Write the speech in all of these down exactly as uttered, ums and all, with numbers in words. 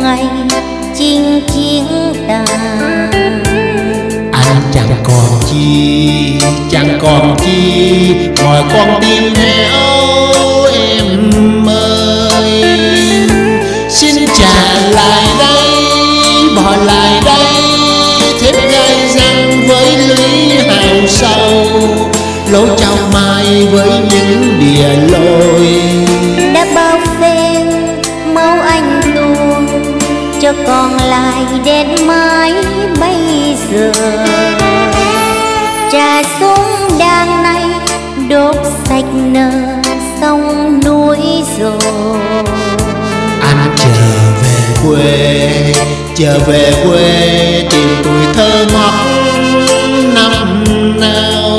ngày chinh chiến ta. Anh chẳng còn chi, chẳng còn chi, ngoài con tim héo em ơi. Xin trả lại đây, bỏ lại đây, thêm gai răng với lưới hào sâu, lối trao mai với những địa lối. Đã bao phen máu anh tuôn, cho còn lại đến mãi bây giờ. Trà súng đàn này đốt sạch nợ sông núi rồi. Anh trở về quê, trở về quê tìm tuổi thơ ngọt năm nào.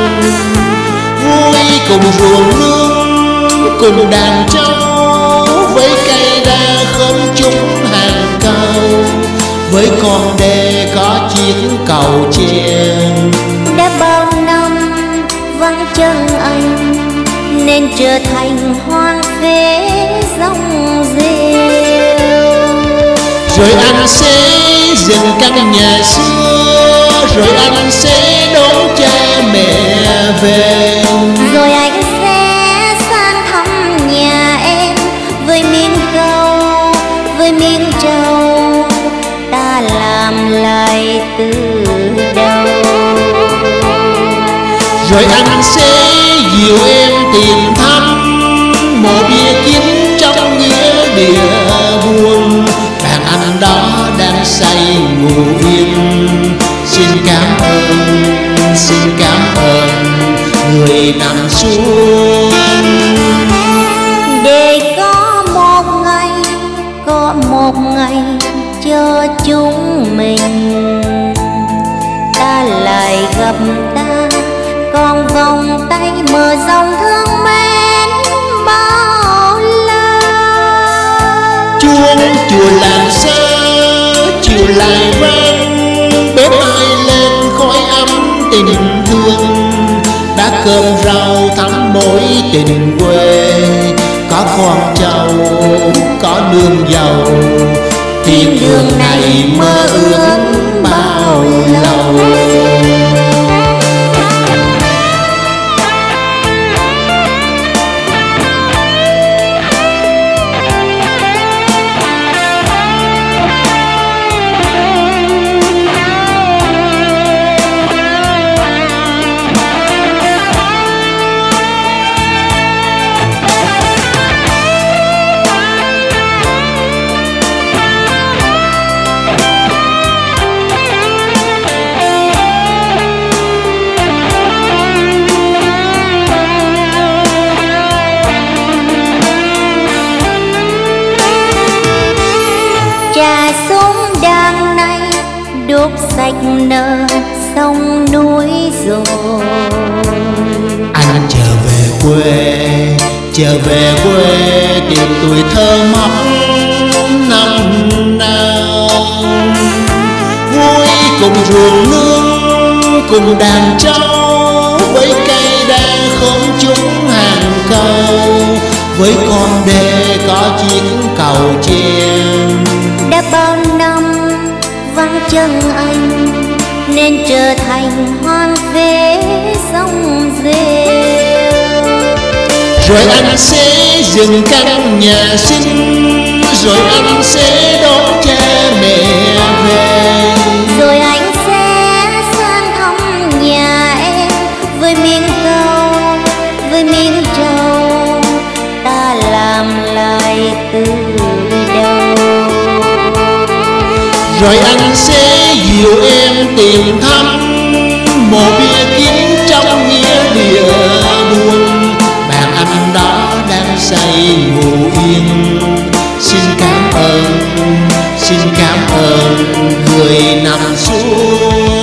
Vui cùng ruộng nương, cùng đàn trâu, với cây đa khóm chúng hàng câu, với con đê có chiếc cầu chen. Đã bao năm vắng chân anh nên trở thành hoang phế rong rêu. Rồi anh sẽ dựng căn nhà xưa, rồi anh sẽ đón cha mẹ về. Rồi anh sẽ sang thăm nhà em với miếng câu, với miếng trầu, ta làm lại từ đầu. Rồi anh sẽ dìu em tìm thăm mộ bia kín trong nghĩa địa buồn. Bạn anh đó đang say ngủ yên. Xin cảm ơn, xin cảm ơn người nằm xuống. Để có một ngày, có một ngày cho chúng mình, ta lại gặp ta, còn vòng tay mở rộng thương mến bao la. Chuông chùa làng xa chiều lại vang, bếp ai lên khói ấm tình thương. Đã cơm rau thắm mối tình quê, có con trâu, có nương dầu. Thiên đường này mơ ước bao lâu. Trà súng đàn này đốt sạch nợ sông núi rồi. Anh trở về quê, trở về quê tìm tuổi thơ móc năm nào. Vui cùng ruộng nương, cùng đàn trâu, với cây đa khóm chúng hàng câu, với con đê có chiếc cầu chen. Đã bao năm vắng chân anh nên trở thành hoang phế rong rêu. Rồi anh sẽ dựng căn nhà xinh, rồi anh sẽ đón cha mẹ về. Rồi anh sẽ sang thăm nhà em với miếng câu, với miếng trầu, ta làm lại từ đầu. Rồi anh sẽ dìu em tìm thăm mộ bia kín trong nghĩa địa buồn. Bạn anh đó đang say ngủ yên. Xin cảm ơn, xin cảm ơn người nằm xuống.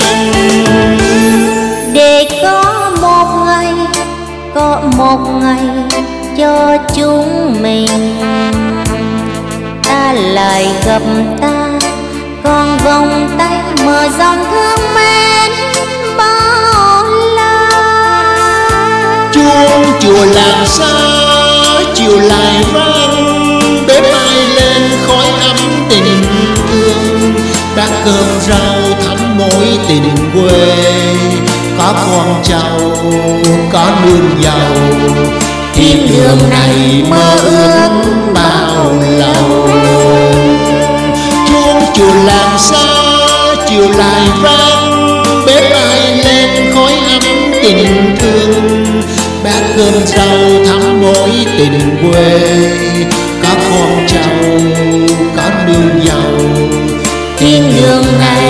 Để có một ngày, có một ngày cho chúng mình, ta lại gặp ta, còn vòng tay mở rộng thương mến bao la. Chuông chùa làng xa chiều lại vang, bếp ai lên khói ấm tình tình quê, có con cháu, có nương giàu. Thiên đường này mơ ước bao lâu. Chuông chùa làng xa chiều lại vang, bếp ai lên khói ấm tình thương. Bát cơm rau thắm mối tình quê, có con cháu, có nương giàu. Thiên đường này